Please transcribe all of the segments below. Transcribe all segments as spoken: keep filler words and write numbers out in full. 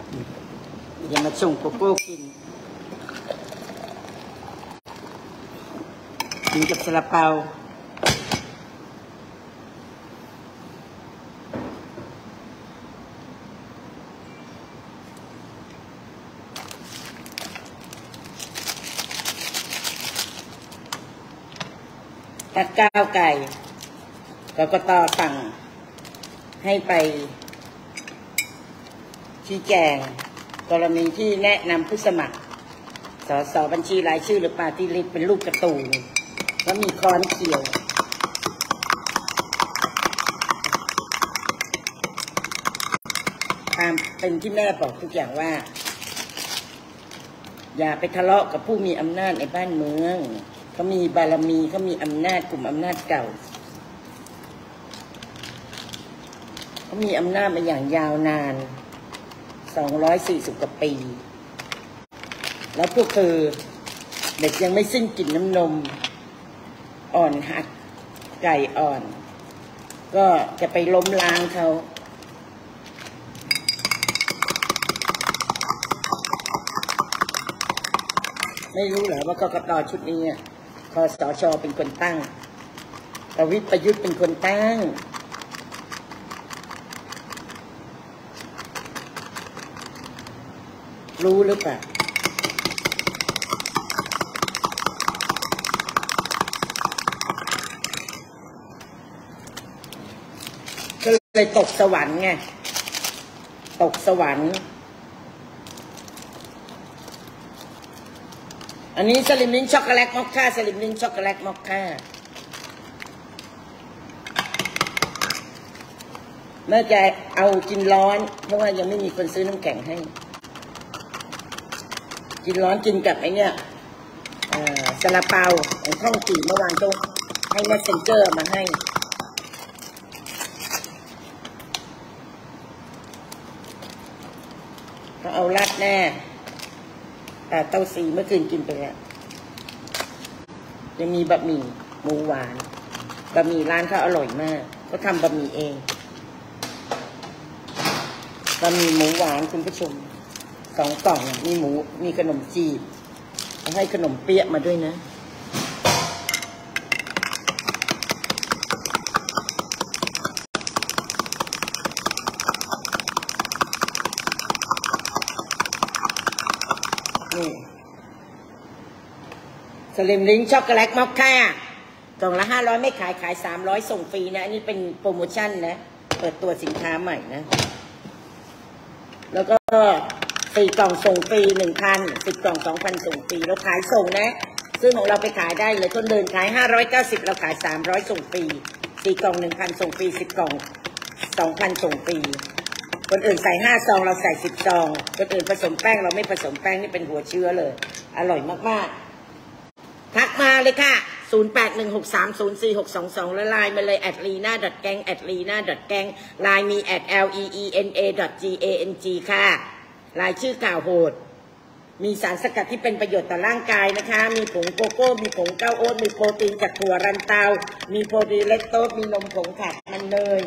อย่ามาส่งโกโก้กินกินกับซาลาเปาตัดก้าวไก่กกต.สั่งให้ไปชี้แจงกรณีที่แนะนำผู้สมัครสสบัญชีรายชื่อหรือปาร์ตี้ลิสต์เป็นรูปการ์ตูนแล้วมีค้อนเขียวตามเป็นที่แม่บอกทุกอย่างว่าอย่าไปทะเลาะกับผู้มีอำนาจในบ้านเมืองเขามีบารมีเขามีอำนาจกลุ่มอำนาจเก่าเขามีอำนาจมาอย่างยาวนานสองร้อยสี่สิบกว่าปีแล้วพวกเธอเด็กยังไม่สิ้นกลิ่นน้ำนมอ่อนหัดไก่อ่อนก็จะไปล้มล้างเขาไม่รู้เหรอว่ากกต.ชุดนี้คสช.เป็นคนตั้งประวิตรประยุทธ์เป็นคนตั้งรู้หรือเปล่าก็เลยตกสวรรค์ไงตกสวรรค์อันนี้สลิมลิ้นช็อกโกแลตมอคค่าสลิมลิ้นช็อกโกแลตมอคค่าเมื่อจะเอากินร้อนเพราะว่ายังไม่มีคนซื้อน้ำแข็งให้กินร้อนกินกับไอเนี่ยซาลาเปาของท่องจีเมื่อวานต้องให้แมสเซนเจอร์มาให้เขาเอาราดแน่แต่เต้าซีเมื่อคืนกินไปแล้วยังมีบะหมี่หมูหวานบะหมี่ร้านเขาอร่อยมากเขาทำบะหมี่เองบะหมี่หมูหวานคุณผู้ชมสองกล่องมีหมูมีขนมจีบให้ขนมเปี๊ยะมาด้วยนะนี่สลิมลิ้นช็อกโกแลตมอคค่ากล่องละห้าร้อยไม่ขายขายสามร้อยส่งฟรีนะอันนี้เป็นโปรโมชั่นนะเปิดตัวสินค้าใหม่นะแล้วก็สี่กล่องส่งฟรีหนึ่งพันสิบกล่องสองพันส่งฟรีเราขายส่งนะซึ่งของเราไปขายได้เลยต้นเดินขายห้าร้อยเก้าสิบเราขายสามร้อยส่งฟรีสี่กล่องหนึ่งพันส่งฟรีสิบกล่องสองพันส่งฟรีคนอื่นใส่ห้าซองเราใส่สิบซองคนอื่นผสมแป้งเราไม่ผสมแป้งนี่เป็นหัวเชื้อเลยอร่อยมากๆทักมาเลยค่ะศูนย์ แปด หนึ่ง หก สาม ศูนย์ สี่ หก สอง สองแล้วไลน์มาเลยแอดลีน่าดอทแกงแอดลีน่าดอทแกงไลน์มีแอด แอล อี อี เอ็น เอ ดอท จี เอ เอ็น จี ค่ะรายชื่อข่าวโหดมีสารสกัดที่เป็นประโยชน์ต่อร่างกายนะคะมีผงโกโก้มีผงเก้าโอ๊ตมีโปรตีนจากถั่วรันเตามีโปรตีนเลคโตสมีนมผงขัดมันเนย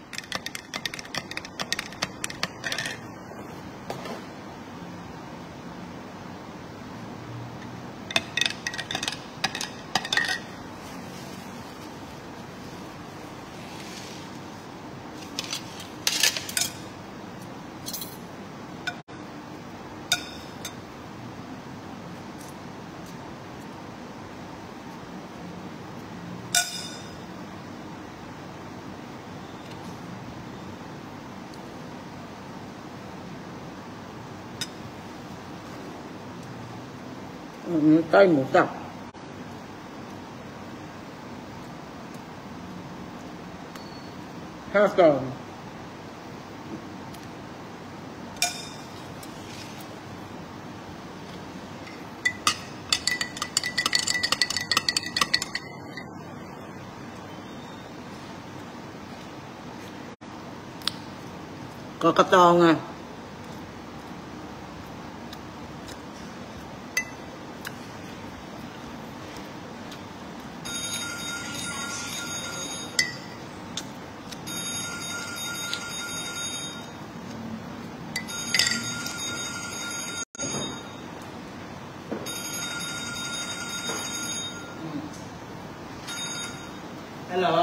ไส้หมูสับห้าซองก็กระตองอ่ะฮัลโหล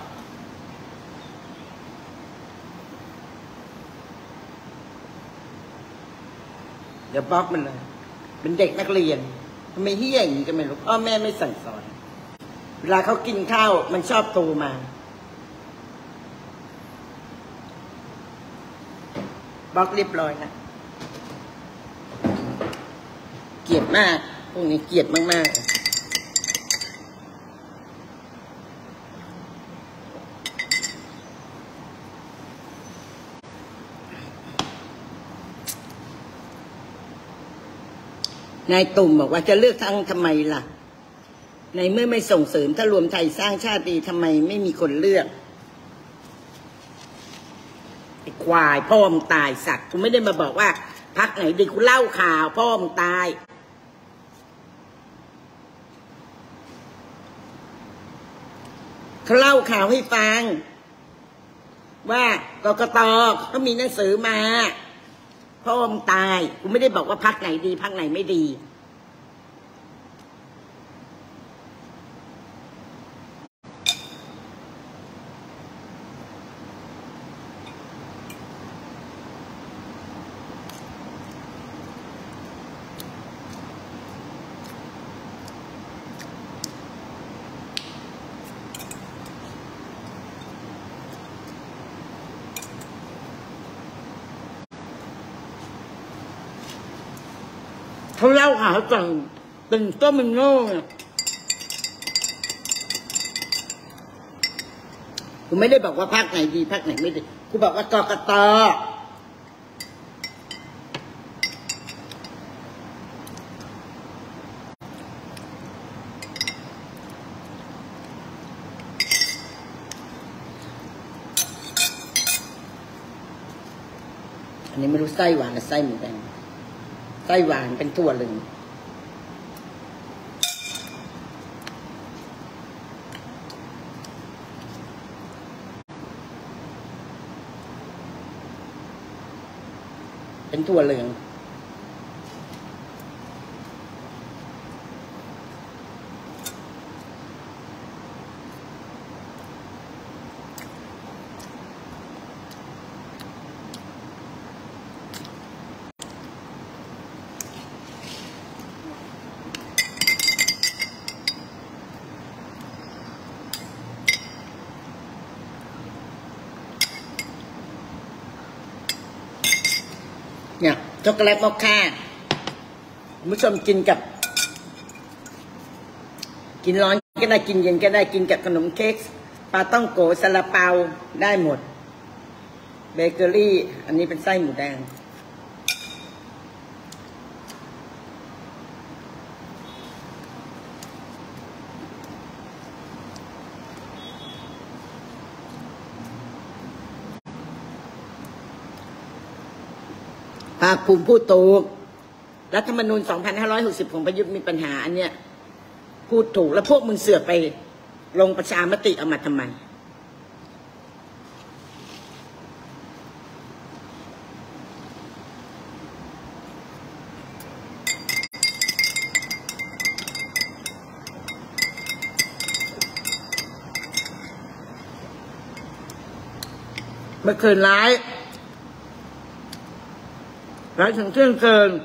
เดี๋ยวบล็อกมันเลยเป็นเด็กนักเรียนทำไมเฮี้ยอย่างนี้ก็ไม่รู้พ่อแม่ไม่สั่งสอนเวลาเขากินข้าวมันชอบโตมาบล็อกเรียบร้อยนะเกลียดมากพวกนี้เกลียดมากๆนายตุ่มบอกว่าจะเลือกทั้งทำไมล่ะในเมื่อไม่ส่งเสริมถ้ารวมไทยสร้างชาติดีทำไมไม่มีคนเลือกไอ้ควายพ่อมตายสัตว์กูไม่ได้มาบอกว่าพักไหนดีกูเล่าข่าวพ่อมตายเขาเล่าข่าวให้ฟังว่ากกต.เขามีหนังสือมาพ่อมตายกูไม่ได้บอกว่าพักไหนดีพักไหนไม่ดีเขาเล่าข่าวจังเป็นต้นมันโง่กูไม่ได้บอกว่าพรรคไหนดีพรรคไหนไม่ดีกูบอกว่ากกต.อันนี้ไม่รู้ไส้หวานหรือไส้หมูแดงไส้หวานเป็นถั่วเหลืองเป็นถั่วเหลืองเนี่ยช็อกโกแลตมอคค่าคุณผู้ชมกินกับกินร้อนก็ได้กินเย็นก็ได้กินกับขนมเค้กปลาต้องโกซาลาเปาได้หมดเบเกอรี่อันนี้เป็นไส้หมูแดงภาคภูมิพูดถูกรัฐธรรมนูญสองพันห้าร้อยหกสิบของประยุทธ์มีปัญหาอันเนี้ยพูดถูกแล้วพวกมึงเสือกไปลงประชามติเอามาทำไมเมื่อคืนร้ายร้ายถึงเที่ยงคืน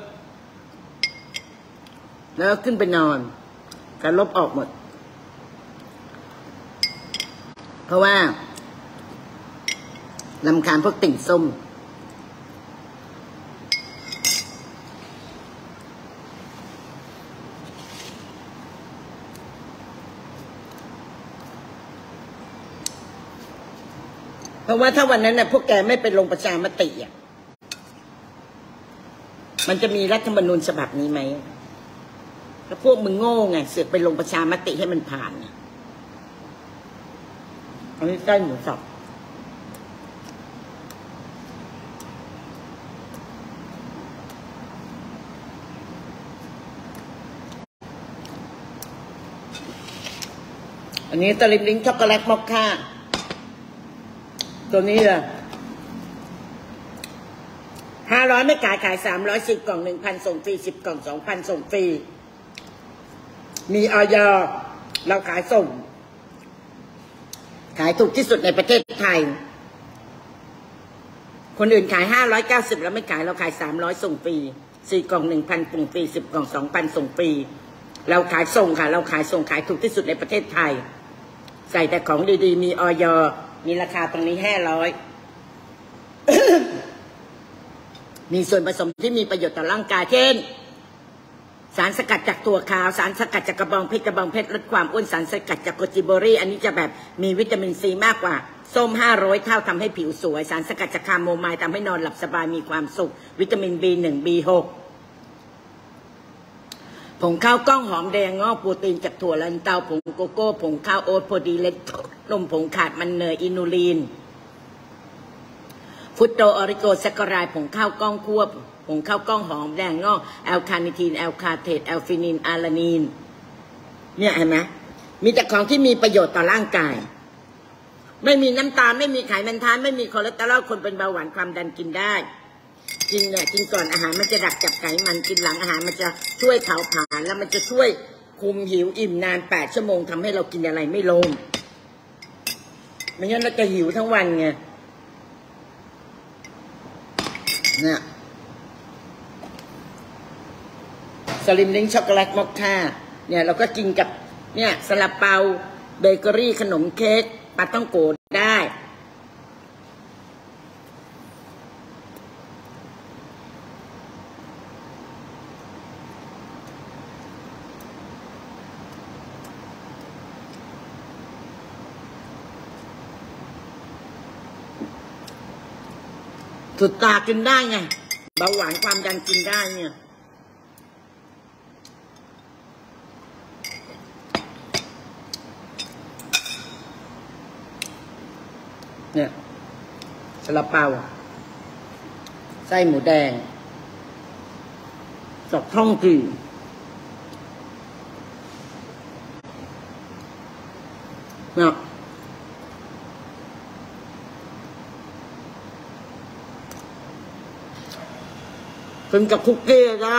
แล้วขึ้นไปนอนการลบออกหมดเพราะว่ารำคาญพวกติ่งส้มเพราะว่าถ้าวันนั้นน่ะพวกแกไม่ไปลงประชามติอ่ะมันจะมีรัฐธรรมนูญฉบับนี้ไหมถ้าพวกมึงโง่ไงเสือกไปลงประชามติให้มันผ่านอันนี้ใกล้หมูสับอันนี้ตะลิมลิงช็อกโกแลตมอคค่าตัวนี้ล่ะห้าร้อยไม่ขายขายสามร้อยสิบกล่องหนึ่งพันส่งฟรีสิบกล่องสองพันส่งฟรีมีออยเราขายส่งขายถูกที่สุดในประเทศไทยคนอื่นขายห้าร้อยเก้าสิบแล้วไม่ขายเราขายสามร้อยส่งฟรีสี่กล่องหนึ่งพันส่งฟรีสิบกล่องสองพันส่งฟรีเราขายส่งค่ะเราขายส่งขายถูกที่สุดในประเทศไทยใส่แต่ของดีๆมีออยมีราคาตรงนี้ห้าร้อย มีส่วนผสมที่มีประโยชน์ต่อร่างกายเช่นสารสกัดจากถั่วขาวสารสกัดจากกระบองเพชรกระบองเพชรลดความอ้วนสารสกัดจากโกจิโบรี่อันนี้จะแบบมีวิตามินซีมากกว่าส้มห้าร้อยเท่าทำให้ผิวสวยสารสกัดจากคาโมไมล์ทำให้นอนหลับสบายมีความสุขวิตามิน บี หนึ่ง บี หก ผงข้าวกล้องหอมแดงงอกโปรตีนจากถั่วลันเตาผงโกโก้ผงข้าวโอ๊ตโพดีเลตนมผงขาดมันเนยอินูลีนฟุตโตออริโกแซคคารายผงข้าวกล้องควบผงข้าวกล้องหอมแดงงอกแอลคาเนทีนแอลคาเทตแอลฟินินอาลานีนเนี่ยเห็นไหมมีแต่ของที่มีประโยชน์ต่อร่างกายไม่มีน้ำตาลไม่มีไขมันทานไม่มีคอเลสเตอรอลคนเป็นเบาหวานความดันกินได้กินเนี่ยกินก่อนอาหารมันจะดักจับไขมันกินหลังอาหารมันจะช่วยเผาผลาญแล้วมันจะช่วยคุมหิวอิ่มนานแปดชั่วโมงทำให้เรากินอะไรไม่ลงไม่งั้นเราจะหิวทั้งวันไงเนี่ยสลิมลิงช็อกโกแลตมอคค่าเนี่ยเราก็กินกับเนี่ยซาลาเปาเบเกอรี่ขนมเค้กปาต้องโกะได้สุดตากินได้ไงเบาหวานความดันกินได้เนี่ยเนี่ยซาลาเปาไส้หมูแดงดอกท่องกี่เนี่ยกินกับคุกกี้ได้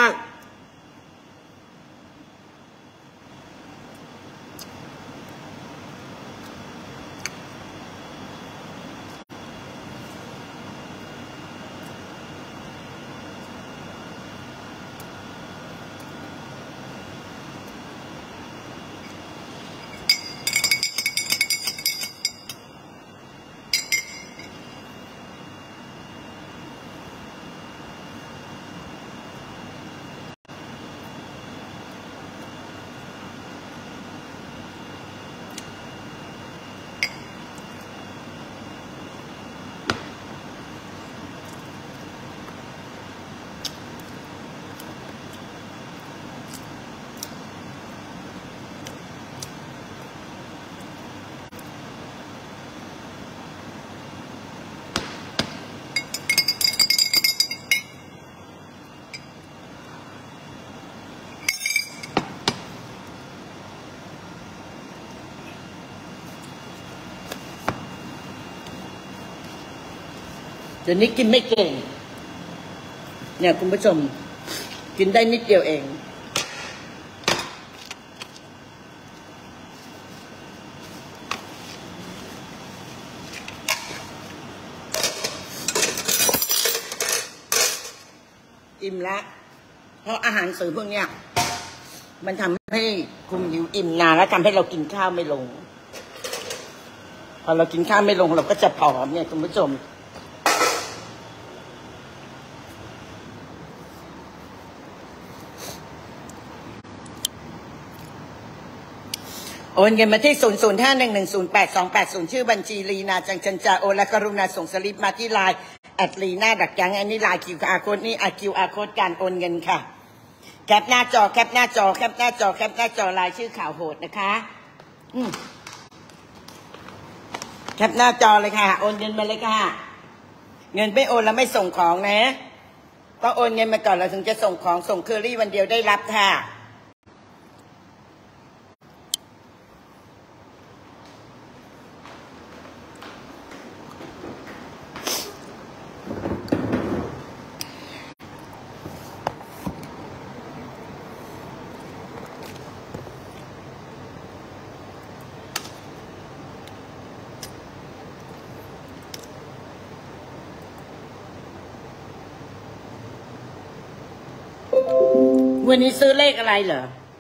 เดี๋ยวนี้กินไม่เก่งเนี่ยคุณผู้ชมกินได้นิดเดียวเองอิ่มละเพราะอาหารเสริมพวกเนี้ยมันทำให้คุมหิวอิ่มนานแล้วทำให้เรากินข้าวไม่ลงพอเรากินข้าวไม่ลงเราก็จะผอมเนี่ยคุณผู้ชมโอนเงินมาที่ศูนย์ ศูนย์ ห้า หนึ่ง หนึ่ง ศูนย์ แปด สอง แปด ศูนย์ชื่อบัญชีลีนาจังจันจาโอนและกรุณาส่งสลิปมาที่ไลน์แอดลีนาดักยังอันนี้ไลน์ คิว อาร์ โค้ดนี่ คิว อาร์ โค้ดการโอนเงินค่ะแคปหน้าจอแคปหน้าจอแคปหน้าจอแคปหน้าจอไลน์ชื่อข่าวโหดนะคะอืมแคปหน้าจอเลยค่ะโอนเงินมาเลยค่ะเงินไม่โอนแล้วไม่ส่งของนะต้องโอนเงินมาก่อนเราถึงจะส่งของส่งเคอรี่วันเดียวได้รับค่ะวันนี้ซื้อเลขอะไรเหรอ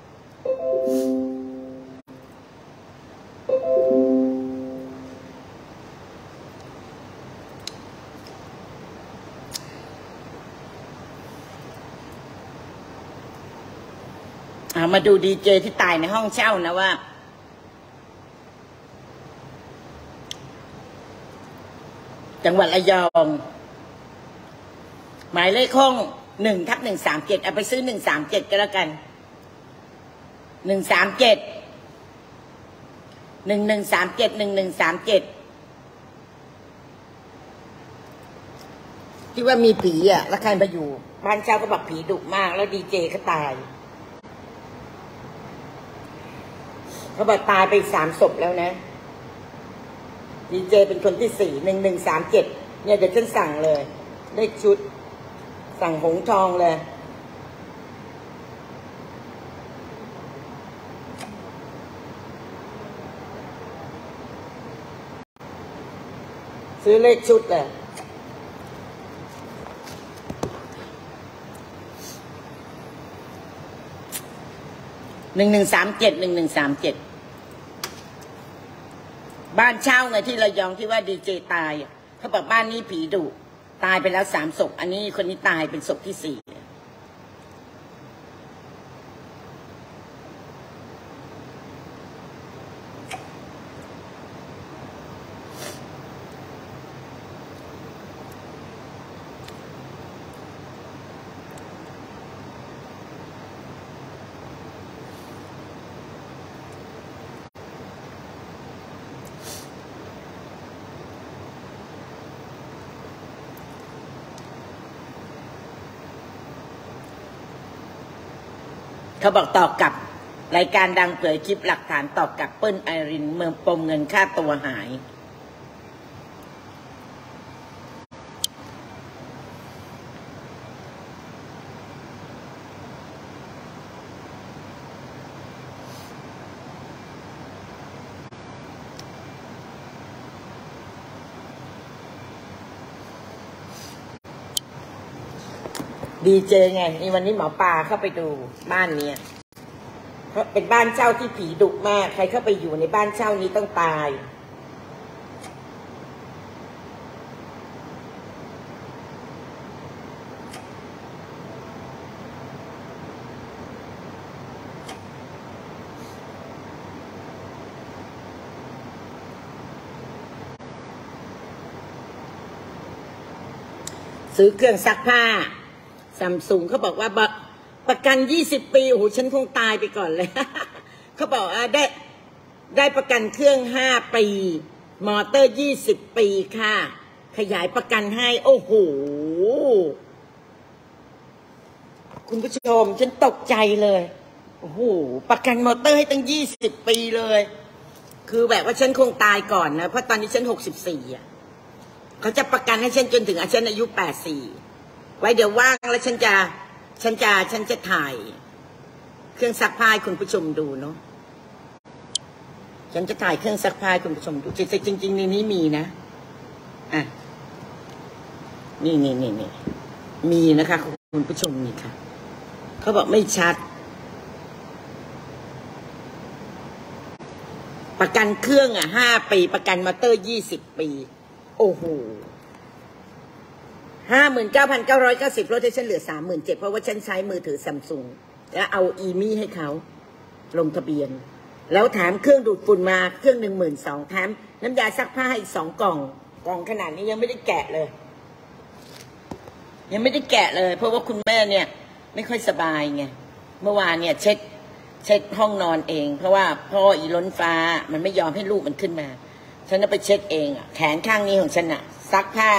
เอามาดูดีเจที่ตายในห้องเช่านะว่าจังหวัดระยองหมายเลขห้องหนึ่งทับหนึ่งสามเจ็ดเอาไปซื้อหนึ่งสามเจ็ดก็แล้วกันหนึ่งสามเจ็ดหนึ่งหนึ่งสามเจ็ดหนึ่งหนึ่งสามเจ็ดที่ว่ามีผีอ่ะแล้วใครมาอยู่บ้านเช่าก็บอกผีดุมากแล้วดีเจก็ตายเขาบอกตายไปสามศพแล้วนะดีเจเป็นคนที่สี่หนึ่งหนึ่งสามเจ็ดเนี่ยเดี๋ยวฉันสั่งเลยเลขชุดสั่งหงทองเลยซื้อเลขชุดเลยหนึ่งหนึ่งสามเจ็ดหนึ่งหนึ่งสามเจ็ดบ้านเช่าไงที่ระยองที่ว่าดีเจตายเขาบอกบ้านนี้ผีดุตายไปแล้วสามศพอันนี้คนนี้ตายเป็นศพที่สี่เขาบอกตอบกลับรายการดังเผยคลิปหลักฐานตอบกลับเปิ้ลไอรินเมืองปมเงินค่าตัวหายดีเจไงนี่วันนี้หมอปลาเข้าไปดูบ้านเนี้ยเพราะเป็นบ้านเช่าที่ผีดุมากใครเข้าไปอยู่ในบ้านเช่านี้ต้องตายซื้อเครื่องซักผ้าซัมซุงเขาบอกว่าประกันยี่สิบปีโอ้โหฉันคงตายไปก่อนเลย เขาบอกว่าได้ได้ประกันเครื่องห้าปีมอเตอร์ยี่สิบปีค่ะขยายประกันให้โอ้โหคุณผู้ชมฉันตกใจเลยโอ้โหประกันมอเตอร์ให้ตั้งยี่สิบปีเลยคือแบบว่าฉันคงตายก่อนนะเพราะตอนนี้ฉันหกสิบสี่อ่ะเขาจะประกันให้ฉันจนถึงฉันอายุแปดสี่ไว้เดี๋ยวว่างแล้วฉันจะฉันจะฉันจะถ่ายเครื่องซักผ้าคุณผู้ชมดูเนาะฉันจะถ่ายเครื่องซักผ้าคุณผู้ชมดูจริงจริงในนี้มีนะอ่ะนี่นี่นี่นี่มีนะคะคุณผู้ชมนี่ค่ะเขาบอกไม่ชัดประกันเครื่องอ่ะห้าปีประกันมอเตอร์ยี่สิบปีโอ้โหห้าหมื่นเก้าพันเก้าร้อยเก้าสิบลดให้ฉันเหลือสามหมื่นเจ็ดเพราะว่าฉันใช้มือถือซัมซุงแล้วเอาอีมี่ให้เขาลงทะเบียนแล้วแถมเครื่องดูดฝุ่นมาเครื่องหนึ่งหมื่นสองแถมน้ำยาซักผ้าอีกสองกล่องกล่องขนาดนี้ยังไม่ได้แกะเลยยังไม่ได้แกะเลยเพราะว่าคุณแม่เนี่ยไม่ค่อยสบายไงเมื่อวานเนี่ยเช็ดเช็ดห้องนอนเองเพราะว่าพ่ออีล้นฟ้ามันไม่ยอมให้ลูกมันขึ้นมาฉันจะไปเช็ดเองอ่ะแขนข้างนี้ของฉันอ่ะซักผ้า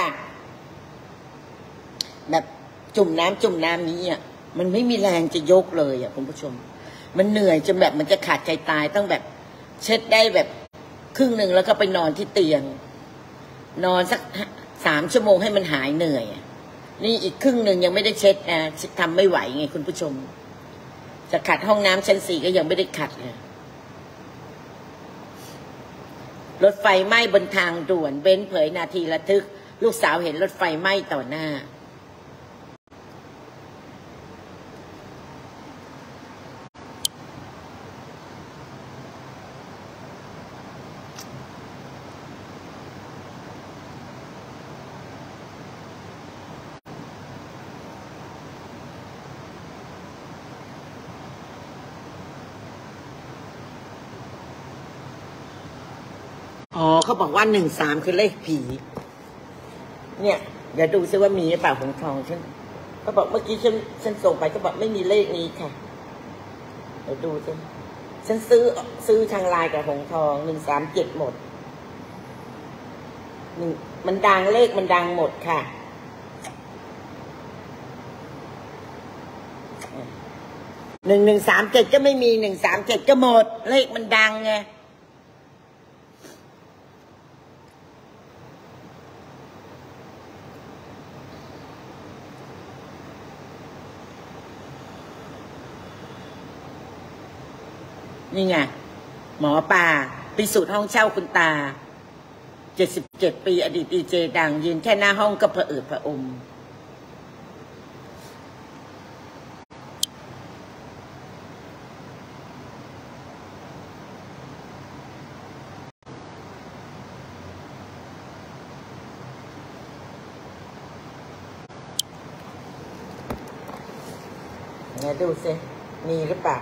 แบบจุ่มน้ำจุ่มน้ำนี้อ่ะมันไม่มีแรงจะยกเลยอ่ะคุณผู้ชมมันเหนื่อยจนแบบมันจะขาดใจตายต้องแบบเช็ดได้แบบครึ่งหนึ่งแล้วก็ไปนอนที่เตียงนอนสักสามชั่วโมงให้มันหายเหนื่อยนี่อีกครึ่งหนึ่งยังไม่ได้เช็ดนะทำไม่ไหวไงคุณผู้ชมจะขัดห้องน้ำชั้นสี่ก็ยังไม่ได้ขัดเลยรถไฟไหม้บนทางด่วนเบนซ์เผยนาทีระทึกลูกสาวเห็นรถไฟไหม้ต่อหน้าเขาบอกว่าหนึ่งสามคือเลขผี เนี่ยเดี๋ยวดูซิว่ามีหรือเปล่าหงทองฉันเขาบอกเมื่อกี้ฉันฉันส่งไปเขาบอกไม่มีเลขนี้ค่ะเดี๋ยวดูซิฉันซื้อซื้อทางไลน์กับหงทองหนึ่งสามเจ็ดหมดหนึ่งมันดังเลขมันดังหมดค่ะหนึ่งหนึ่งสามเจ็ดก็ไม่มีหนึ่งสามเจ็ดก็หมดเลขมันดังไงนี่ไงหมอป่าพิสูจน์ห้องเช่าคุณตาเจ็ดสิบเจ็ดปีอดีตดีเจดังยืนแค่หน้าห้องก็ผะอืดผะอมเนี่ยดูสิมีหรือเปล่า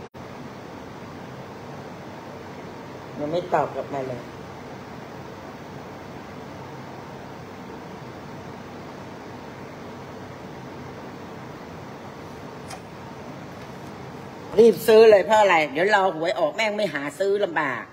มันไม่ตอบกลับมาเลยรีบซื้อเลยเพราะอะไรเดี๋ยวรอหวยออกแม่งไม่หาซื้อลำบาก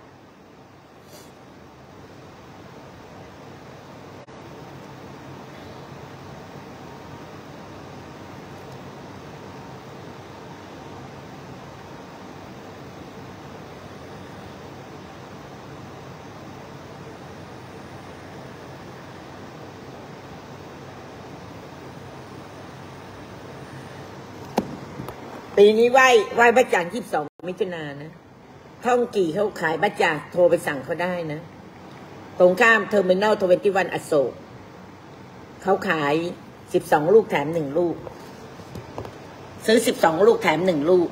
ปีนี้ไหว้ไหว้บัจจางยี่สิบสองมิถุนายนนะท่องกี่เขาขายบัจจางโทรไปสั่งเขาได้นะตรงข้ามเทอร์มินอลทเวนตี้วันอโศกเขาขายสิบสองลูกแถมหนึ่งลูกซื้อสิบสองลูกแถมหนึ่งลูก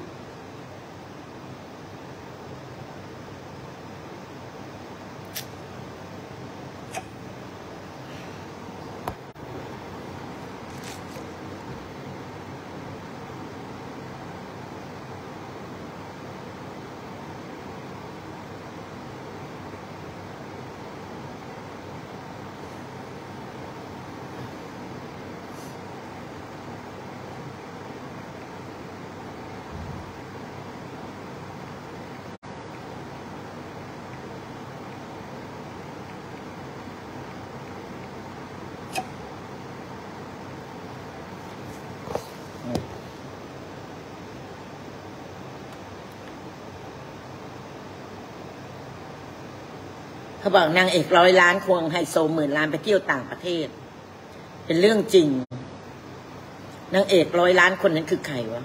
เขาบอกนางเอกร้อยล้านควงไฮโซหมื่นล้านไปเที่ยวต่างประเทศเป็นเรื่องจริงนางเอกร้อยล้านคนนั้นคือใครวะ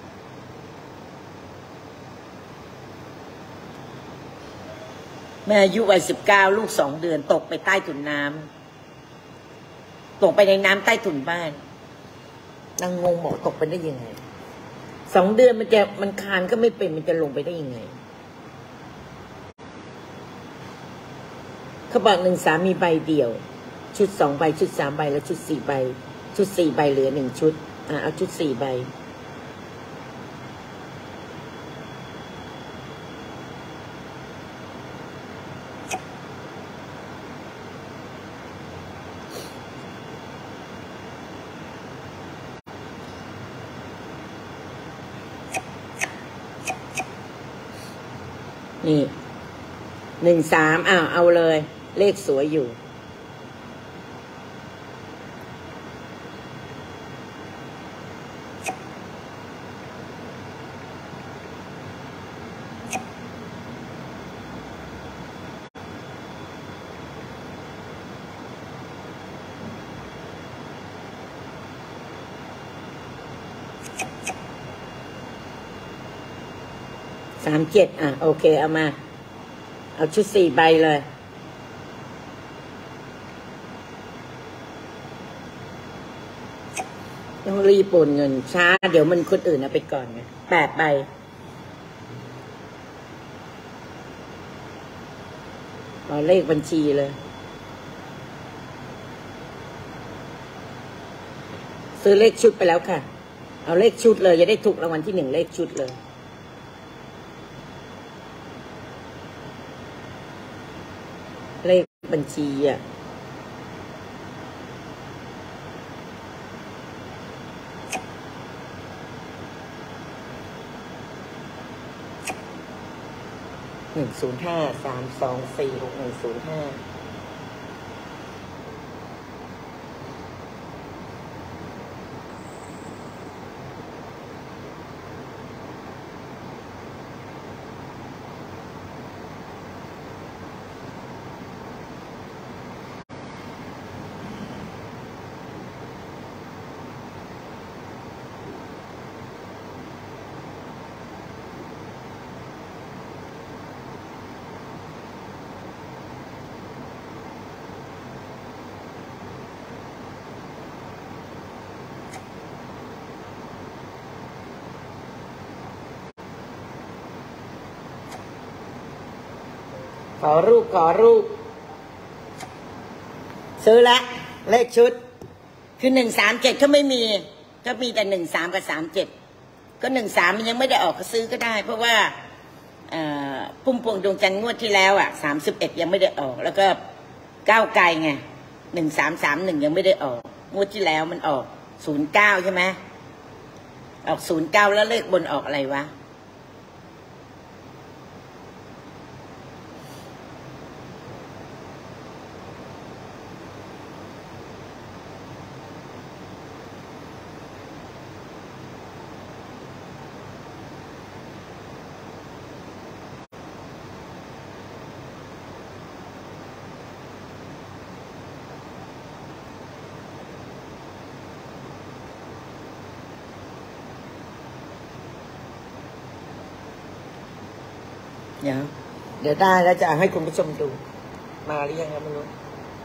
แม่อายุวัยสิบเก้าลูกสองเดือนตกไปใต้ถุนน้ำตกไปในน้ำใต้ถุนบ้านนางงงบอกตกไปได้ยังไงสองเดือนมันจะมันคานก็ไม่เป็นมันจะลงไปได้ยังไงเขาบอกหนึ่งสามมีใบเดียวชุดสองใบชุดสามใบแล้วชุดสี่ใบชุดสี่ใบเหลือหนึ่งชุดอ่าเอาชุดสี่ใบนี่หนึ่งสามอ้าวเอาเลยเลขสวยอยู่สามเจ็ดอ่ะโอเคเอามาเอาชุดสี่ใบเลยต้องรีบโอนเงินช้าเดี๋ยวมันคนอื่นเอาไปก่อนไงแปดใบเอาเลขบัญชีเลยซื้อเลขชุดไปแล้วค่ะเอาเลขชุดเลยจะได้ถูกรางวัลที่หนึ่งเลขชุดเลยเลขบัญชีอ่ะหนึ่งศูนย์ห้าสามสองสี่หกหนึ่งศูนย์ห้าขอรูปขอรูปซื้อละเลขชุดคือหนึ่งสามเจ็ดเขาไม่มีก็มีแต่หนึ่งสามกับสามเจ็ดก็หนึ่งสามมันยังไม่ได้ออกก็ซื้อก็ได้เพราะว่าพุ่มพวงดวงจันทร์งวดที่แล้วอ่ะสามสิบเอ็ดยังไม่ได้ออกแล้วก็ก้าวไกลไงหนึ่งสามสามหนึ่งยังไม่ได้ออกงวดที่แล้วมันออกศูนย์เก้าใช่ไหมออกศูนย์เก้าแล้วเลขบนออกอะไรวะเดี๋ยวเดี๋ยวได้แล้วจะให้คุณผู้ชมดูมาหรือยังครับไม่รู้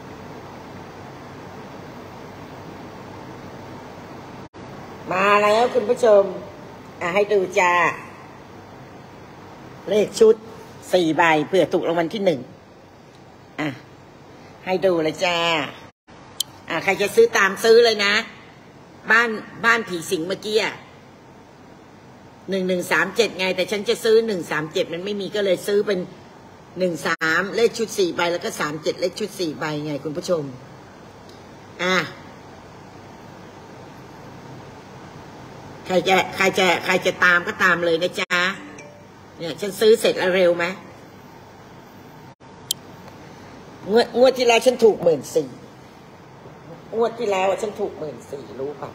มาแล้วคุณผู้ชมอ่ะให้ดูจ้าเลขชุดสี่ใบเผื่อถูกรางวัลที่หนึ่งอ่ะให้ดูเลยจ้าอ่ะใครจะซื้อตามซื้อเลยนะบ้านบ้านผีสิงเมื่อกี้อ่ะหนึ่งหนึ่งสามเจ็ดไงแต่ฉันจะซื้อหนึ่งสามเจ็ดมันไม่มีก็เลยซื้อเป็นหนึ่งสามเลขชุดสี่ใบแล้วก็สามเจ็ดเลขชุดสี่ใบไงคุณผู้ชมอ่ะใครจะใครจะใครจะตามก็ตามเลยนะจ๊ะเนี่ยฉันซื้อเสร็จแล้วเร็วไหมงวดงวดที่แล้วฉันถูกหมื่นสี่งวดที่แล้วฉันถูกหมื่นสี่รู้ป่ะ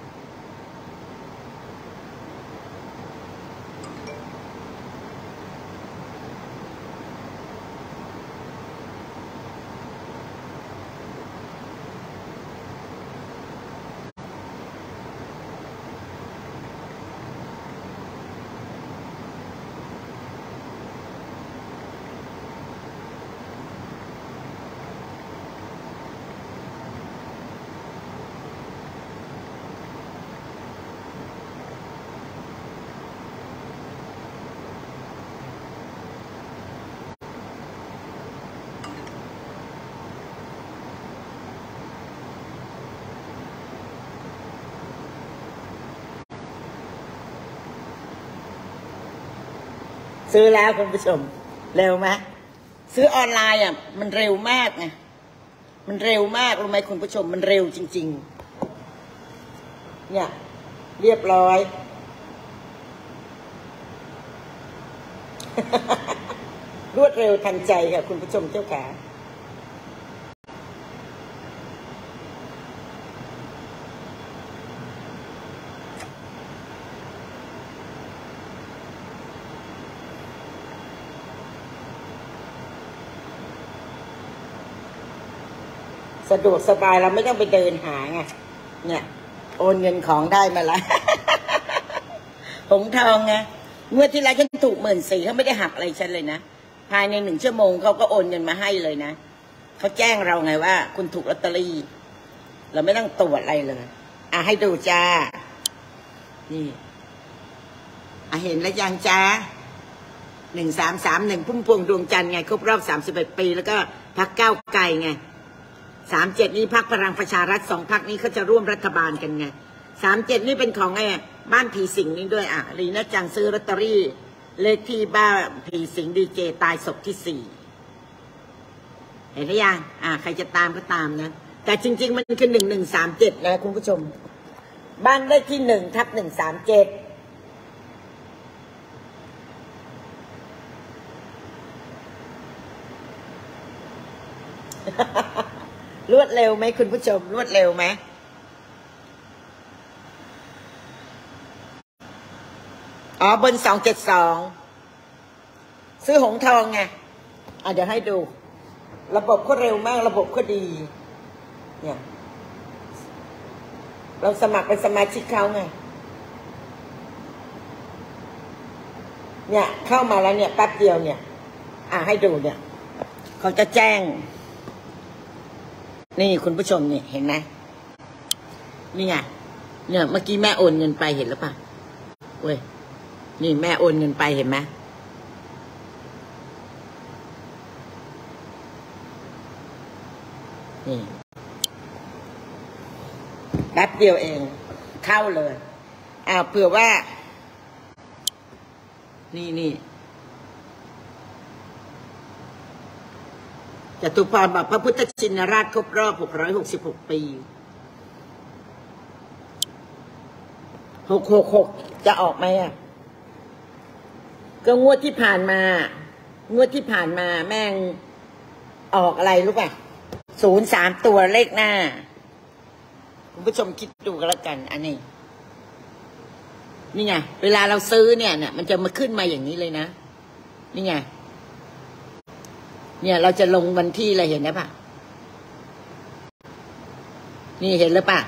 ซื้อแล้วคุณผู้ชมเร็วไหมซื้อออนไลน์อ่ะมันเร็วมากไงมันเร็วมากรู้ไหมคุณผู้ชมมันเร็วจริงๆเนี่ยเรียบร้อย รวดเร็วทันใจค่ะคุณผู้ชมเจ้าขาสะดวกสบายเราไม่ต้องไปเดินหาไงเนี่ยโอนเงินของได้มาแล้ว หงทองไงเมื่อที่แล้วฉันถูกหมื่นสี่เขาไม่ได้หักอะไรฉันเลยนะภายในหนึ่งชั่วโมงเขาก็โอนเงินมาให้เลยนะเขาแจ้งเราไงว่าคุณถูกลอตเตอรี่เราไม่ต้องตรวจอะไรเลยอ่ะให้ดูจ้านี่อ่ะเห็นแล้วยังจ้าหนึ่งสามสามหนึ่งพุ่มพวงดวงจันทร์ไงครบรอบสามสิบเอ็ดปีแล้วก็พรรคก้าวไกลไงสามเจ็ดนี้พรรคพลังประชารัฐสองพรรคนี้เขาจะร่วมรัฐบาลกันไงสามเจ็ดนี่เป็นของไงบ้านผีสิงนี่ด้วยอ่ะลีน่าจังซื้อลอตเตอรี่เลขที่บ้านผีสิงดีเจตายศพที่สี่เห็นหรือยังอ่าใครจะตามก็ตามนะแต่จริงๆมันคือหนึ่งหนึ่งสามเจ็ดนะคุณผู้ชมบ้านได้ที่หนึ่งทับหนึ่งสามเจ็ดรวดเร็วไหมคุณผู้ชมรวดเร็วไหมอ๋อบนสองเจ็ดสองซื้อหงทองไงอ่ะเดี๋ยวให้ดูระบบก็เร็วมากระบบก็ดีเนี่ยเราสมัครเป็นสมาชิกเขาไงเนี่ยเข้ามาแล้วเนี่ยแป๊บเดียวเนี่ยอ่ะให้ดูเนี่ยเขาจะแจ้งนี่คุณผู้ชมเนี่ยเห็นไหมนี่ไงเนี่ยเมื่อกี้แม่โอนเงินไปเห็นหรือเปล่าเว้ยนี่แม่โอนเงินไปเห็นไหมนี่แป๊บเดียวเองเข้าเลยอ้าวเผื่อว่านี่นี่จตุพรบอกพระพุทธชินราชครบรอบหกร้อยหกสิบหกปีหกหกหกจะออกไหมอ่ะก็งวดที่ผ่านมางวดที่ผ่านมาแม่งออกอะไรรู้ป่ะศูนย์สามตัวเลขหน้าคุณผู้ชมคิดดูกันแล้วกันอันนี้นี่ไงเวลาเราซื้อเนี่ยเนี่ยมันจะมาขึ้นมาอย่างนี้เลยนะนี่ไงเนี่ยเราจะลงวันที่อะไรเห็นไหมปะนี่เห็นหรือปะ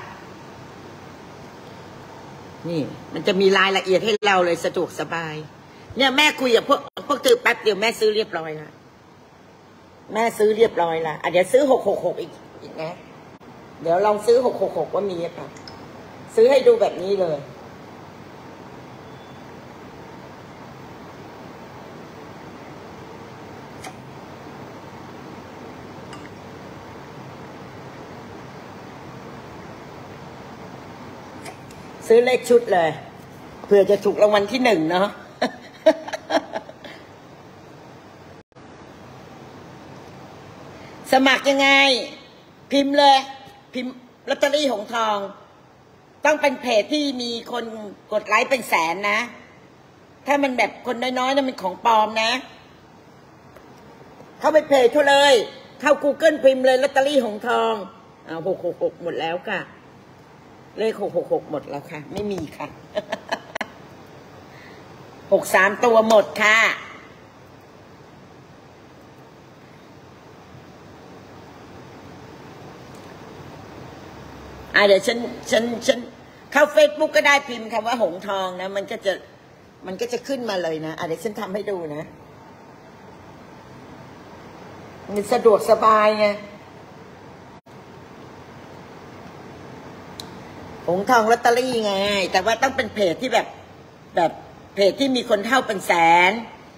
นี่มันจะมีรายละเอียดให้เราเลยสะดวกสบายเนี่ยแม่คุยกับพวกพวกตือแป๊บเดียวแม่ซื้อเรียบร้อยละแม่ซื้อเรียบร้อยละอ่ะเดี๋ยวซื้อหกหกหกอีกอีกนะเดี๋ยวลองซื้อหกหกหกว่ามีป่ะซื้อให้ดูแบบนี้เลยซื้อเลขชุดเลยเผื่อจะถูกรางวัลที่หนึ่งเนาะสมัครยังไงพิมพ์เลยพิมพ์ลอตเตอรี่หงทองต้องเป็นเพจที่มีคนกดไลค์เป็นแสนนะถ้ามันแบบคนน้อยๆนั่นเป็นของปลอมนะเข้าไปเพจเขาเลยเข้า Google พิมพ์เลยลอตเตอรี่หงทองอ่าหกหกหกหมดแล้วค่ะเลขหกหกหกหมดแล้วค่ะไม่มีค่ะหกสามตัวหมดค่ะอ่าเดี๋ยวฉันฉันฉันเข้าเฟซบุ๊กก็ได้พิมพ์คำว่าหงทองนะมันก็จะมันก็จะขึ้นมาเลยนะอ่าเดี๋ยวฉันทำให้ดูนะมันสะดวกสบายไงหงทองลอตเตอรี่ไงแต่ว่าต้องเป็นเพจที่แบบแบบเพจที่มีคนเท่าเป็นแสน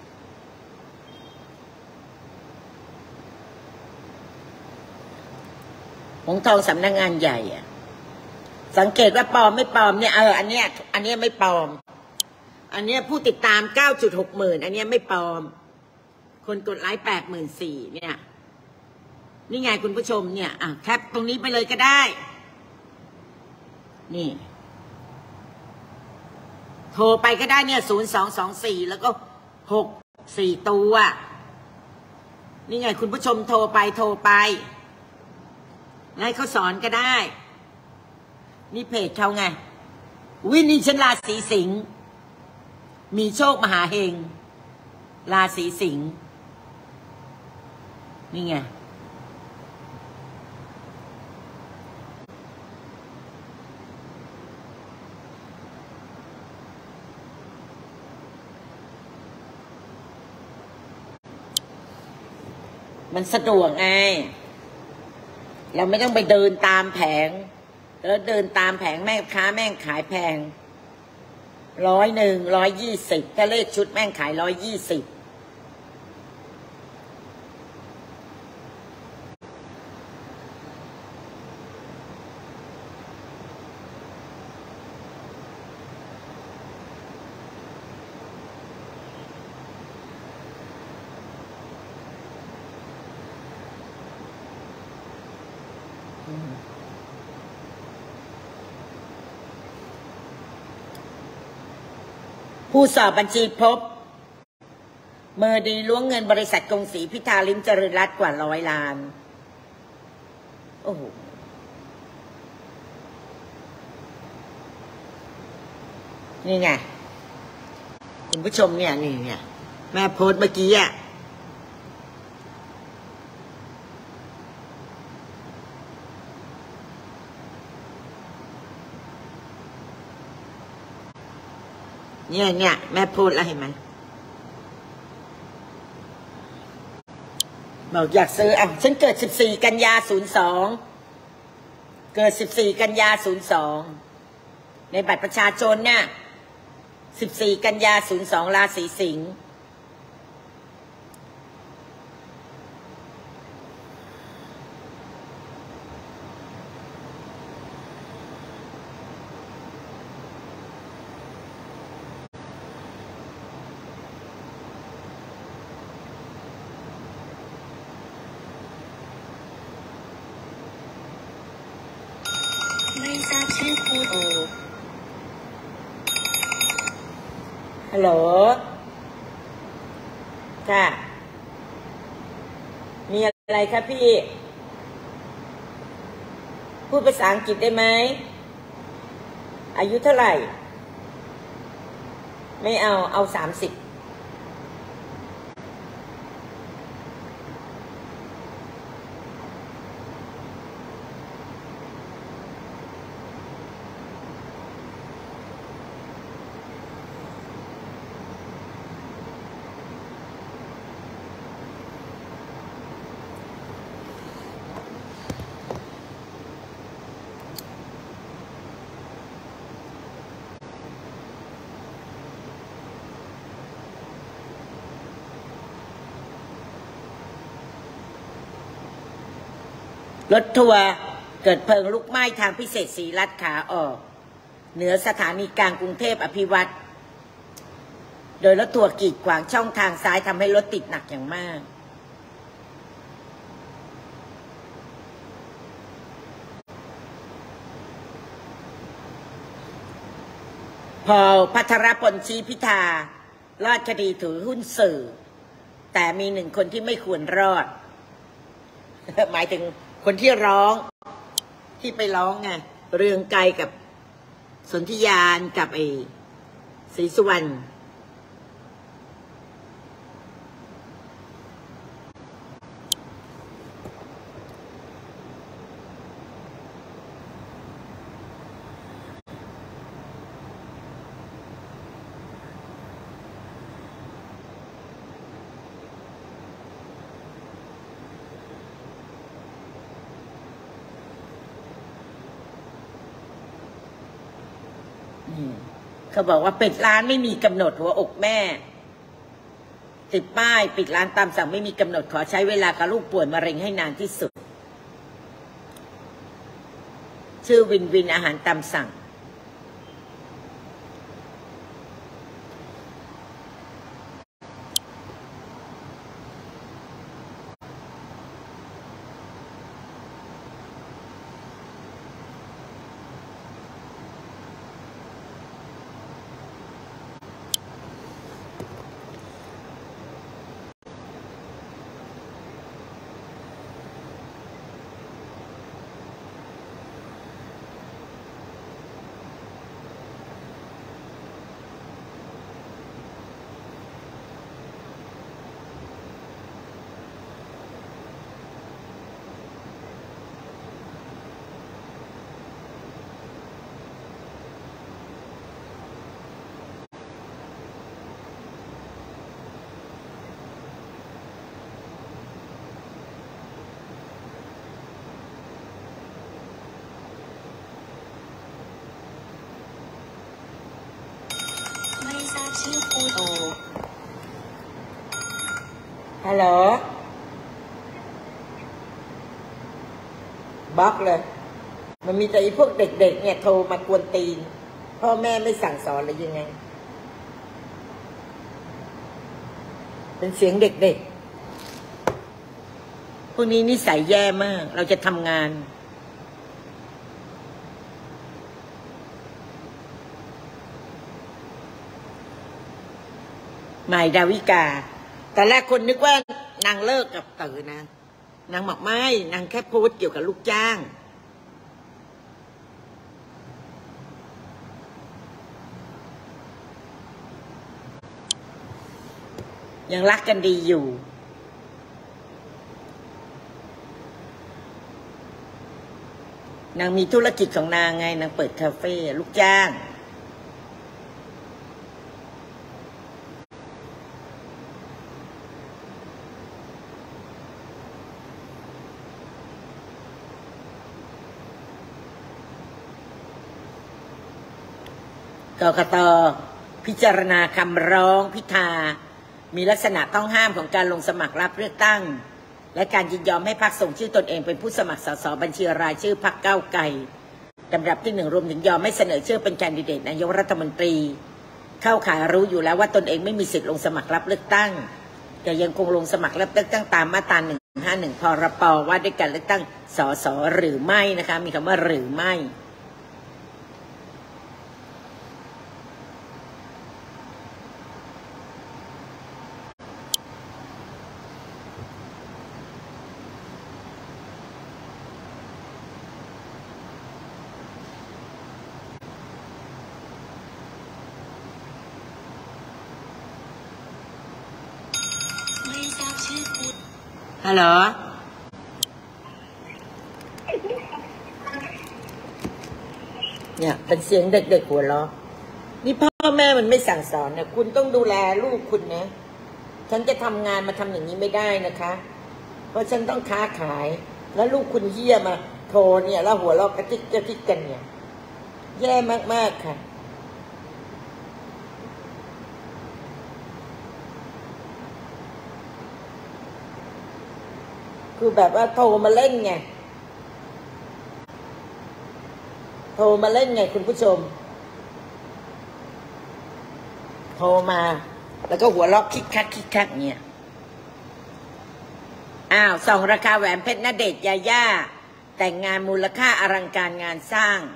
หงทองสำนักงานใหญ่อะสังเกตว่าปลอมไม่ปลอมเนี่ยเอออันเนี้ยอันเนี้ยไม่ปลอมอันเนี้ยผู้ติดตาม เก้าจุดหก หมื่นอันเนี้ยไม่ปลอมคนกดไลค์ แปดหมื่นสี่พัน เนี่ยนี่ไงคุณผู้ชมเนี่ยอ่ะแคปตรงนี้ไปเลยก็ได้นี่โทรไปก็ได้เนี่ยศูนย์สองสองสี่แล้วก็หกสี่ตัวนี่ไงคุณผู้ชมโทรไปโทรไปให้เขาสอนก็ได้นี่เพจเขาไงวินิชันราศีสิงห์มีโชคมหาเฮงราศีสิงห์นี่ไงมันสะดวกไงเราไม่ต้องไปเดินตามแผงแล้วเดินตามแผงแม่ค้าแม่งขายแพงร้อยหนึ่งร้อยยี่สิบถ้าเลขชุดแม่งขายร้อยยี่สิบผู้สอบบัญชีพบเมื่อดีล้วงเงินบริษัทกงศรีพิธาลิ้มเจริญรัตน์กว่าร้อยล้านโอ้โหนี่ไงคุณผู้ชมเนี่ยนี่ไงแม่โพสต์เมื่อกี้อ่ะเนี่ยเนี่ยแม่พูดแล้วเห็นไหมบอกอยากซื้ออ่ะฉันเกิดสิบสี่กันยาศูนย์สองเกิดสิบสี่กันยาศูนย์สองในบัตรประชาชนเนี่ยสิบสี่กันยาศูนย์สองราศีสิงห์ไม่ทราบชื่อผู้โทรฮัลโหลค่ะมีอะไรคะพี่พูดภาษาอังกฤษได้ไหมอายุเท่าไหร่ไม่เอาเอาสามสิบรถทัวร์เกิดเพลิงลุกไหม้ทางพิเศษศรีรัตน์ขาออกเหนือสถานีกลางกรุงเทพอภิวัตรโดยรถทัวร์กีดขวางช่องทางซ้ายทำให้รถติดหนักอย่างมากพอพัทรพลชี้พิธารอดคดีถือหุ้นสื่อแต่มีหนึ่งคนที่ไม่ควรรอด หมายถึงคนที่ร้องที่ไปร้องไงเรืองไกรกับสนธิยานกับไอ้ศรีสุวรรณเขาบอกว่าปิดร้านไม่มีกำหนดหัวอกแม่ติดป้ายปิดร้านตามสั่งไม่มีกำหนดขอใช้เวลากับลูกป่วยมะเร็งให้นานที่สุดชื่อวินวินอาหารตามสั่งชื่อผู้โทรฮัลโหลบล็อกเลยมันมีแต่อีพวกเด็กๆเนี่ยโทรมากวนตีนพ่อแม่ไม่สั่งสอนเลยยังไงเป็นเสียงเด็กๆพวกนี้นิสัยแย่มากเราจะทำงานใหม่ดาวิกาตอนแรกคนนึกว่านางเลิกกับเต๋อนะนางบอกไม่นางแค่โพสต์เกี่ยวกับลูกจ้างยังรักกันดีอยู่นางมีธุรกิจของนางไงนางเปิดคาเฟ่ลูกจ้างกกต.พิจารณาคำร้องพิธามีลักษณะต้องห้ามของการลงสมัครรับเลือกตั้งและการยินยอมให้พรรคส่งชื่อตนเองเป็นผู้สมัครสสบัญชีรายชื่อพรรคก้าวไกลลำดับที่หนึ่งรวมถึงยอมไม่เสนอชื่อเป็นแคนดิเดตนายกรัฐมนตรีเข้าข่ายรู้อยู่แล้วว่าตนเองไม่มีสิทธิ์ลงสมัครรับเลือกตั้งแต่ยังคงลงสมัครรับเลือกตั้งตามมาตราหนึ่งห้าหนึ่งพรปว่าด้วยการเลือกตั้งสสหรือไม่นะคะมีคำว่าหรือไม่ฮัลโหลเนี่ยเป็นเสียงเด็กๆหัวเราะนี่พ่อแม่มันไม่สั่งสอนเนี่ยคุณต้องดูแลลูกคุณนะฉันจะทำงานมาทำอย่างนี้ไม่ได้นะคะเพราะฉันต้องค้าขายแล้วลูกคุณเหี้ยมาโทรเนี่ยแล้วหัวเราะกระติกกระติกกันเนี่ยแย่มากๆค่ะคือแบบว่าโทรมาเล่นไงโทรมาเล่นไงคุณผู้ชมโทรมาแล้วก็หัวเราะคิกคักคิกคักเนี่ยอ้าวส่องราคาแหวนเพชรณเดชน์ยาย่าแต่งงานมูลค่าอลังการงานสร้าง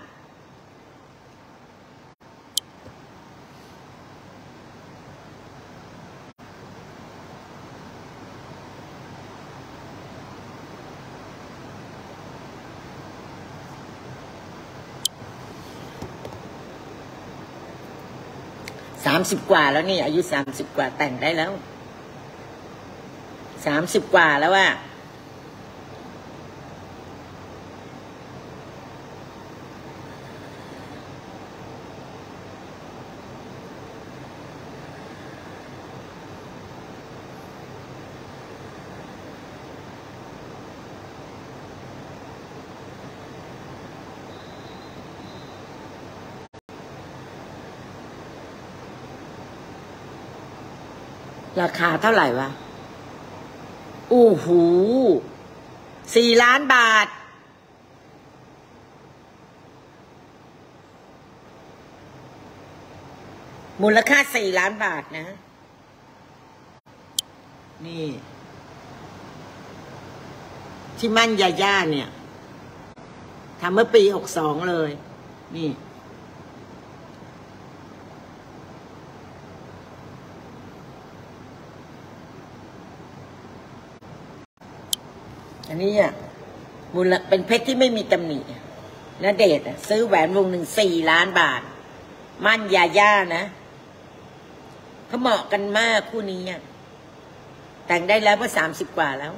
สามสิบกว่าแล้วนี่อายุสามสิบกว่าแต่งได้แล้วสามสิบกว่าแล้วว่าราคาเท่าไหร่วะโอ้โหสี่ล้านบาทมูลค่าสี่ล้านบาทนะนี่ที่มั่นยาย่าเนี่ยทำเมื่อปีหกสองเลยนี่อันนี้อ่ะมูลเป็นเพชรที่ไม่มีตำหนิณเดชน์ซื้อแหวนวงหนึ่งสี่ล้านบาทมั่นยาย่านะเขาเหมาะกันมากคู่นี้อ่ะแต่งได้แล้วเมื่อสามสิบกว่าแล้ว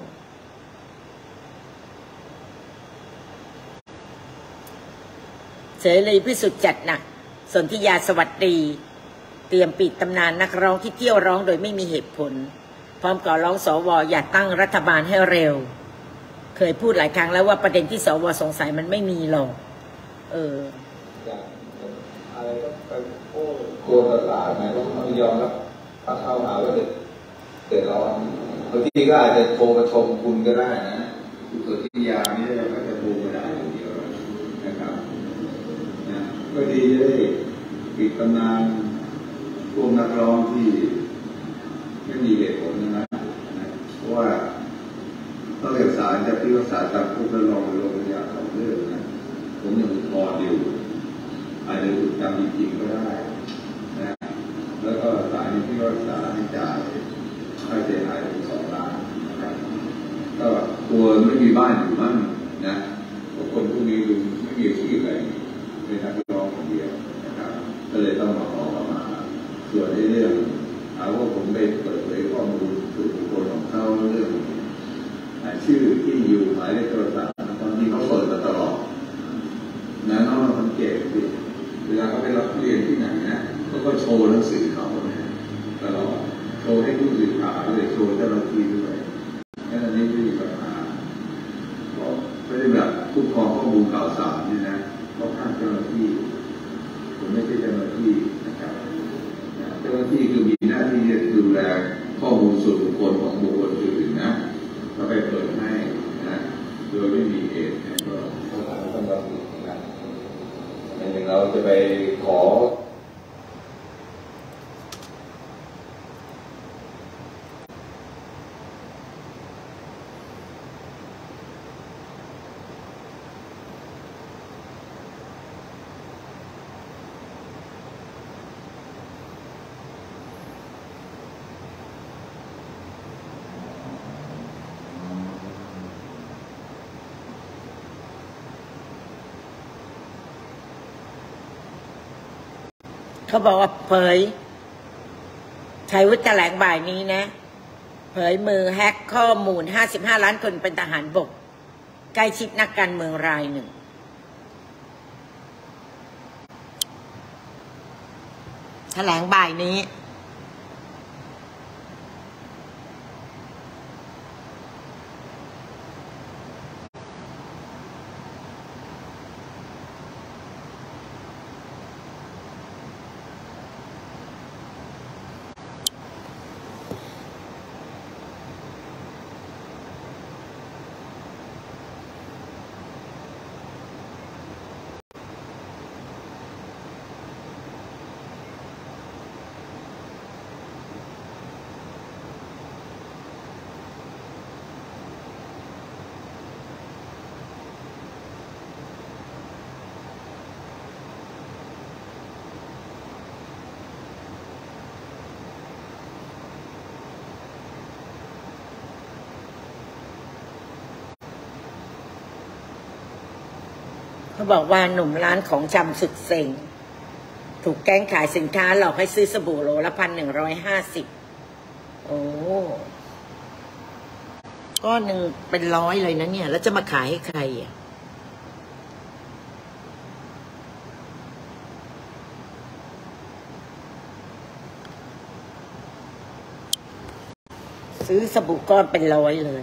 เสรีพิสุทธิ์จัดหนักสนธิยาสวัสดีเตรียมปิดตำนานนักร้องที่เที่ยวร้องโดยไม่มีเหตุผลพร้อมก่อร้องสวอย่าตั้งรัฐบาลให้เร็วเคยพูดหลายครั้งแล้วว่าประเด็นที่สวสงสัยมันไม่มีหรอกเอออะไรก็ไปโอ้โกนตลาดไหนต้องต้องยอมรับถ้าเข้าหาว่าเด็ดเด็ดร้อนบางทีก็อาจจะโทรมาชมคุณก็ได้นะสุทธิยานี่เราก็จะดูมาได้อย่างเดียวนะครับนะก็ดีจะได้ปิดตำนานพวกนักร้องที่ไม่มีเหตุผลนะเพราะว่าต้องเอกสารจะพิพากษาจากผู้รับรองโรงพยาบาลสองเรื่องนะผมยังอุทธรณ์อยู่อาจจะถูกจำจริงๆก็ได้นะแล้วก็ศาลพิที่รักษาให้จ่ายค่าเสียหายถึงสองล้านนะครับก็ตัวไม่มีบ้านอยู่มั่งนะคนพวกนี้ดูไม่มีอาชีพอะไรเป็นนักร้องคนเดียวนะครับก็เลยต้องมาขอเข้ามาส่วนในเรื่องหาว่าผมไปเปิดเผยข้อมูลส่วนบุคคลของเขาเรื่องชื่อที่อยู่หมายเลขโทรศัพท์ตอนนี้เขาเปิดมาตลอดนะน้องสังเกตดิเวลาเขาไปรับเรียนที่ไหนนะเขาก็โชว์หนังสือเขาตลอดโชว์ให้ผู้สื่อข่าวเลยโชว์เจ้าหน้าที่ด้วยนั่นอันนี้ไม่มีปัญหาไม่ได้แบบผู้ครองข้อมูลข่าวสารนี่นะเพราะท่านเจ้าหน้าที่ผมไม่ใช่เจ้าหน้าที่นะครับเจ้าหน้าที่คือมีหน้าที่จะดูแลข้อมูลส่วนบุคคลของบุคคลอื่นนะเราไปเปิดให้นะโดยไม่มีเหตุก็ต้องรับผิดนะในหนึ่งเราจะไปขอเขาบอกว่าเผยชัยวุฒิแถลงบ่ายนี้นะเผยมือแฮกข้อมูลห้าสิบห้าล้านคนเป็นทหารบกใกล้ชิดนักการเมืองรายหนึ่งแถลงบ่ายนี้เขาบอกว่าหนุ่มร้านของชำสุดเซ็งถูกแก๊งขายสินค้าหลอกให้ซื้อสบู่โหลละพันหนึ่งร้อยห้าสิบโอ้ก้อนหนึ่งเป็นร้อยเลยนะเนี่ยแล้วจะมาขายให้ใครอ่ะซื้อสบู่ก้อนเป็นร้อยเลย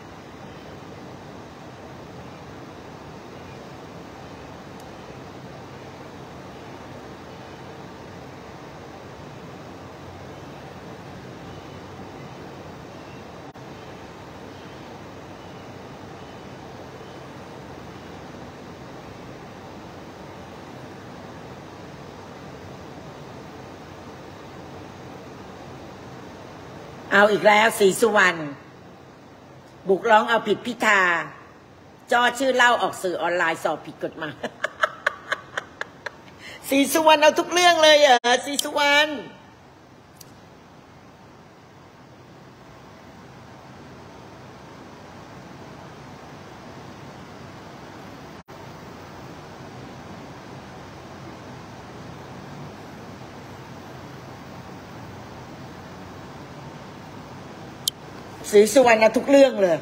เอาอีกแล้วศรีสุวรรณบุกร้องเอาผิดพิธาจอชื่อเล่าออกสื่อออนไลน์สอบผิดกฎหมายศรีสุวรรณเอาทุกเรื่องเลยเหรอศรีสุวรรณศรีสุวรรณทุกเรื่องเลย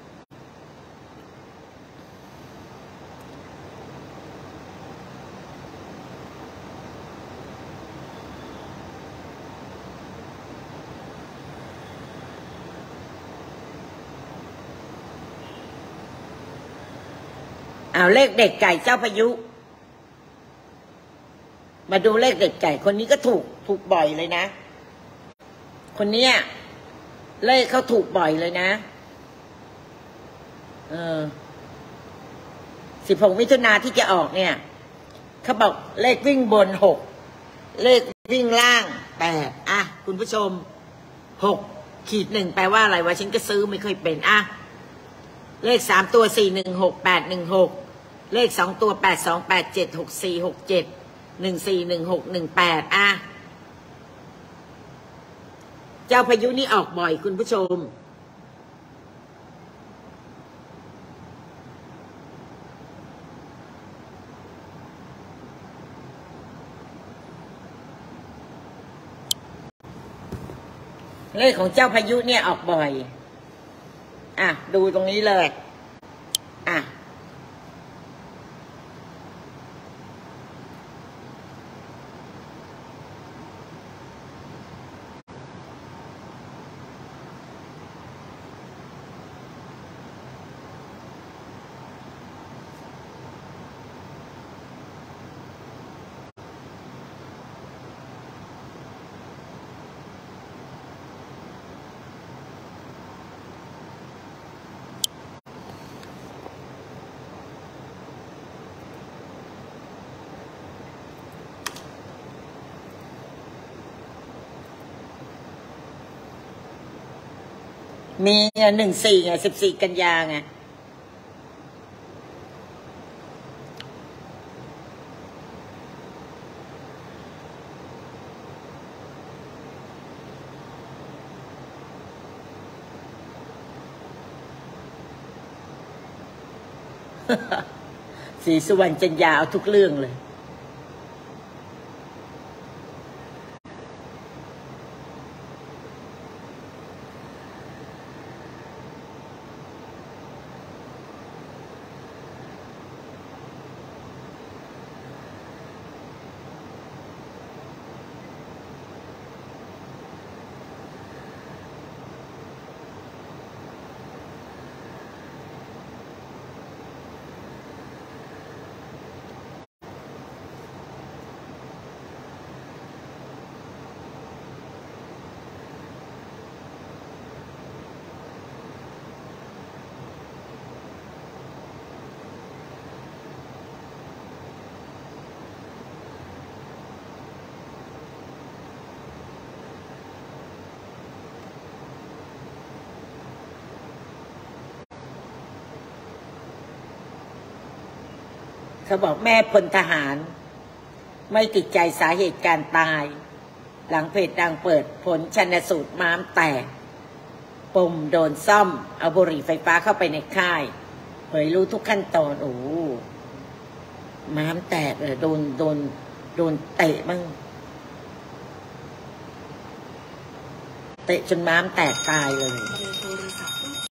เอาเลขเด็กไก่เจ้าพายุมาดูเลขเด็กไก่คนนี้ก็ถูกถูกบ่อยเลยนะคนเนี้ยเลขเขาถูกบ่อยเลยนะเออสิบหกมิถุนาที่จะออกเนี่ยเขาบอกเลขวิ่งบนหกเลขวิ่งล่างแปดอ่ะคุณผู้ชมหกขีดหนึ่งแปลว่าอะไรวะฉันก็ซื้อไม่เคยเป็นอ่ะเลขสามตัวสี่หนึ่งหกแปดหนึ่งหกเลขสองตัวแปดสองแปดเจ็ดหกสี่หกเจ็ดหนึ่งสี่หนึ่งหกหนึ่งแปดอ่ะเจ้าพายุนี่ออกบ่อยคุณผู้ชมเลขของเจ้าพายุเนี่ยออกบ่อยอ่ะดูตรงนี้เลยอ่ะมีหนึ่งสี่ไงสิบสี่กันยาไงสีสุวรรณจันยาเอาทุกเรื่องเลยเขาบอกแม่พลทหารไม่ติดใจสาเหตุการตายหลังเพจดังเปิดผลชันสูตรม้ามแตกปมโดนซ่อมเอาบุหรี่ไฟฟ้าเข้าไปในค่ายเผยรู้ทุกขั้นตอนโอ้ม้ามแตกเลยโดนโดนโดนเตะบ้างเตะจนม้ามแตกตายเลย